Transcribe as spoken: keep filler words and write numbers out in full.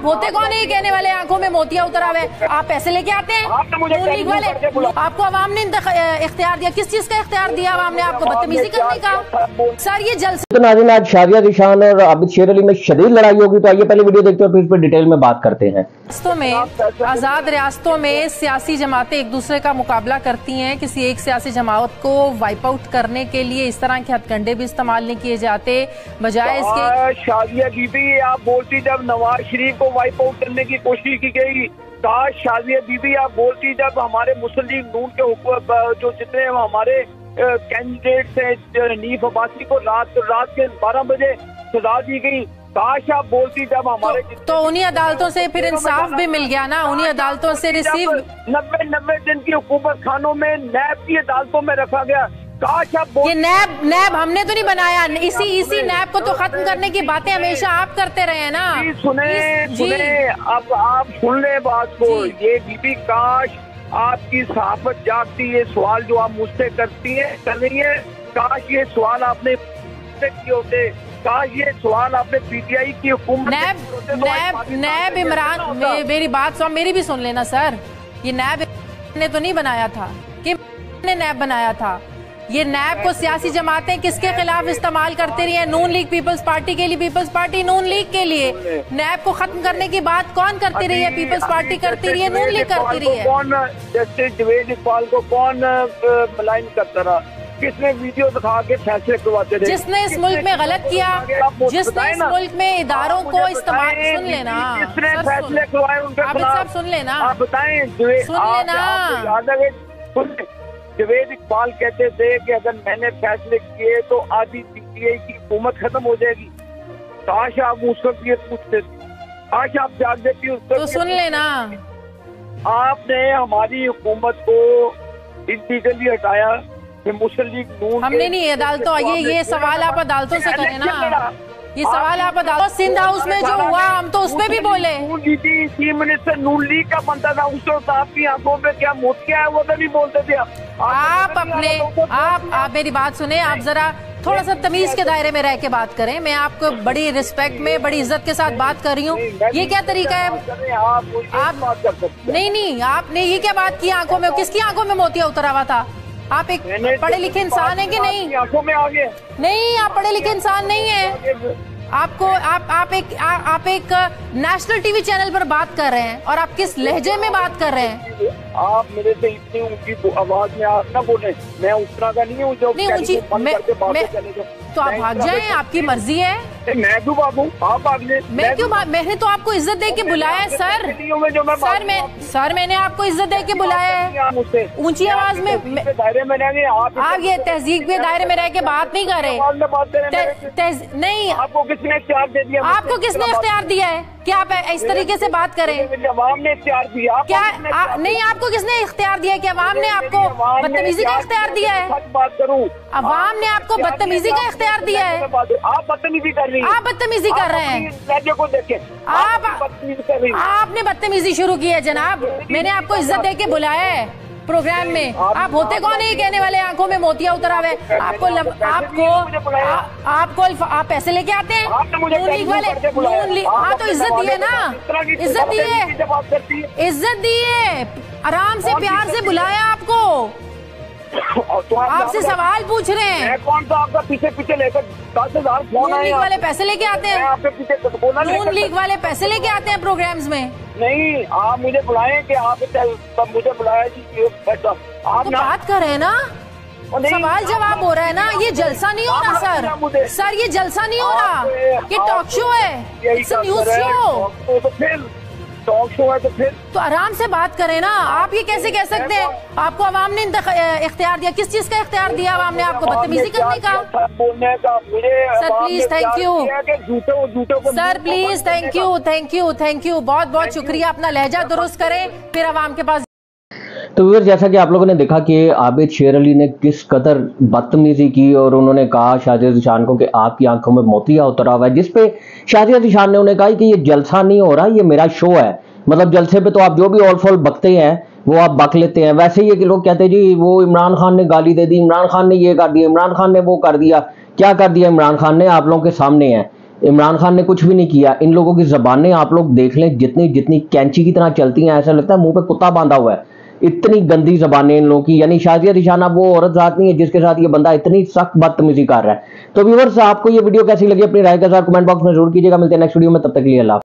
आप होते कौन है ये कहने वाले आंखों में मोतिया उतरा हुआ है? आप पैसे लेके आते हैं नून लीग वाले। आपको अवाम ने इख्तियार दिया, किस चीज का इख्तियार दिया अवाम ने आपको? बदतमीजी करने का। सर ये जलसा। तो नाज़रीन, आज शाजिया ज़ीशान और आबिद शेर अली में शदीद लड़ाई होगी, तो आइए पहले वीडियो देखते हैं फिर इस पर डिटेल में बात करते हैं। रियासतों में आज़ाद रियासतों में सियासी जमातें एक दूसरे का मुकाबला करती हैं। किसी एक सियासी जमात को वाइप आउट करने के लिए इस तरह के हथकंडे भी इस्तेमाल नहीं किए जाते, बजाय इसके। शाजिया बीबी आप बोलती जब नवाज शरीफ को वाइप आउट करने की कोशिश की गई, काश शाजिया बीबी आप बोलती जब हमारे मुस्लिम लीग नून के जो जितने हमारे कैंडिडेट्स हैं नीफ अब्बासी को रात रात के बारह बजे सजा दी गई, काश आप बोलती जब हमारे तो, तो उन्हीं अदालतों से फिर इंसाफ भी मिल गया ना, उन्हीं अदालतों से रिसीव। नब्बे नब्बे दिन की हुकूमत खानों में नैब की अदालतों में रखा गया। काश आप ये नैब नैब हमने तो नहीं बनाया, इसी इसी नैब को तो खत्म करने की बातें हमेशा आप करते रहे हैं ना। सुने सुने अब आप सुन ले बात को। ये बीबी काश आपकी सहाफत जागती, ये सवाल जो आप मुझसे करती है कर रही है, काश ये सवाल आपने किए होते, काश ये सवाल आपने पीटीआई की हुकूमत नैब नैब नैब इमरान मे, मेरी बात सुन, मेरी भी सुन लेना सर। ये नैब ने तो नहीं बनाया था कि ने नैब बनाया था। ये नैब को सियासी जमातें किसके खिलाफ इस्तेमाल करती रही है? नून लीग पीपल्स पार्टी के लिए, पीपल्स पार्टी नून लीग के लिए। नैब को खत्म करने की बात कौन करती रही है? पीपल्स पार्टी करती रही है, नून लीग करती रही है। कौन जस्टिस जवेद इकबाल को कौन मलाइन करता रहा? किसने वीडियो दिखा के फैसले करवाते थे? जिसने इस मुल्क में गलत किया, जिसने इस मुल्क में इदारों को इस्तेमाल। सुन लेना, जिसने फैसले करवाए उनके खिलाफ सुन लेना, आप बताएं। सुन लेना। जवेद इकबाल कहते थे कि अगर मैंने फैसले किए तो आधी पीटीआई की हुकूमत खत्म हो जाएगी। काश आप उस वक्त ये पूछते थे, काश आप जाग देती उस वक्त। तो सुन लेना, आपने हमारी हुकूमत को इल्लीगली हटाया, मुस्लिम लीग नून। हमने नहीं अदालतों, ये ये सवाल आप अदालतों से करें ना, ये सवाल आप अदालत। सिंध हाउस में जो हुआ हम तो उसमें भी बोले। चीफ मिनिस्टर नून लीग का बनता था, उस वक्त आपकी आंखों में क्या मोतिया है वो तो नहीं बोलते थे। आप अपने आप आप मेरी बात सुने, आप जरा थोड़ा सा तमीज के दायरे में रह के बात करें। मैं आपको बड़ी रिस्पेक्ट में, बड़ी इज्जत के साथ बात कर रही हूँ। ये क्या तरीका है? आप नहीं नहीं आपने ये क्या बात की? आंखों में किसकी आंखों में मोतिया उतरा हुआ था? आप एक पढ़े लिखे इंसान है कि नहीं? आंखों में आ गए नहीं, आप पढ़े लिखे इंसान नहीं है। आपको आप आप एक आ, आप एक नेशनल टीवी चैनल पर बात कर रहे हैं और आप किस लहजे में बात कर रहे हैं? आप मेरे से इतनी ऊंची आवाज में आप ना बोले, मैं उस तरह का नहीं हूँ जो नहीं ऊंची। मैं, मैं, तो आप भाग जाएं, आपकी मर्जी है। मैं क्यों भागूं? आप भागने। मैं क्यों? मैंने तो आपको इज्जत दे के बुलाया है सर। सर मैं सर मैंने आपको इज्जत दे के बुलाया है। ऊंची आवाज में दायरे में रहेंगे आप। आप ये तहजीब के दायरे में रह के बात नहीं कर रहे। नहीं, आपको किसने इख्तियार दे दिया? आपको किसने इख्तियार दिया है कि आप इस तरीके से बात करें? अवाम ने इख्तियार दिया। क्या नहीं, आपको किसने इख्तियार दिया कि अवाम ने आपको बदतमीजी का इख्तियार दिया है? बात करूं, अवाम ने आपको बदतमीजी का इख्तियार दिया है। आप बदतमीजी कर रही हैं। आप बदतमीजी कर रहे हैं। लहजे को देखें, आप आपने बदतमीजी शुरू की है जनाब। मैंने आपको इज्जत दे के बुलाया है प्रोग्राम में। आप होते कौन है ये कहने वाले आंखों में मोतिया उतरा हुआ है? आपको लब, आपको आ, आपको आप पैसे लेके आते हैं नून लीग वाले। नून लीग, हाँ तो इज्जत दी है ना, इज्जत दी है, इज्जत दी है। आराम से प्यार से बुलाया आपको, आपसे सवाल पूछ रहे हैं। कौन सा आपका पीछे पीछे लेकर दस हजार फोन नून लीग वाले पैसे लेके आते हैं, आपके पीछे नून लीग वाले पैसे लेके आते हैं प्रोग्राम्स में। नहीं, आप मुझे बुलाएं कि आप मुझे बुलाया जी। आप तो बात कर रहे हैं ना, सवाल जवाब हो रहा है ना। ये जलसा नहीं हो रहा सर। सर ये जलसा नहीं हो रहा, ये टॉक शो है, इट्स अ न्यूज शो। तो फिर टॉक शो है तो फिर तो आराम से बात करें ना। आप ये कैसे कह सकते हैं? आपको अवाम ने इख्तियार दिया, किस चीज का इख्तियार दिया अवाम ने आपको? बदतमीजी करने का। बोलने का sir please thank you sir, please thank you thank you thank you बहुत बहुत शुक्रिया। अपना लहजा दुरुस्त करें फिर अवाम के पास। तो व्यूअर्स, जैसा कि आप लोगों ने देखा कि आबिद शेर अली ने किस कदर बदतमीजी की और उन्होंने कहा शाजिया ज़ीशान को कि आपकी आंखों में मोतिया उतरा हुआ है, जिस पे शाजिया ज़ीशान ने उन्हें कहा कि ये जलसा नहीं हो रहा, ये मेरा शो है। मतलब जलसे पे तो आप जो भी ऑल फॉल बकते हैं वो आप बक लेते हैं। वैसे ही ये लोग कहते हैं जी वो इमरान खान ने गाली दे दी, इमरान खान ने ये कर दिया, इमरान खान ने वो कर दिया। क्या कर दिया इमरान खान ने? आप लोगों के सामने है। इमरान खान ने कुछ भी नहीं किया। इन लोगों की जबानें आप लोग देख लें, जितनी जितनी कैंची की तरह चलती हैं, ऐसा लगता है मुंह पे कुत्ता बांधा हुआ है। इतनी गंदी जबानें इन लोगों की। यानी शाजिया दिशान अब वो औरत जात नहीं है जिसके साथ ये बंदा इतनी सख्त बदतमीजी कर रहा है। तो व्यूअर्स, आपको ये वीडियो कैसी लगी अपनी राय के साथ कमेंट बॉक्स में जरूर कीजिएगा। मिलते हैं नेक्स्ट वीडियो में, तब तक के लिए अल्लाह।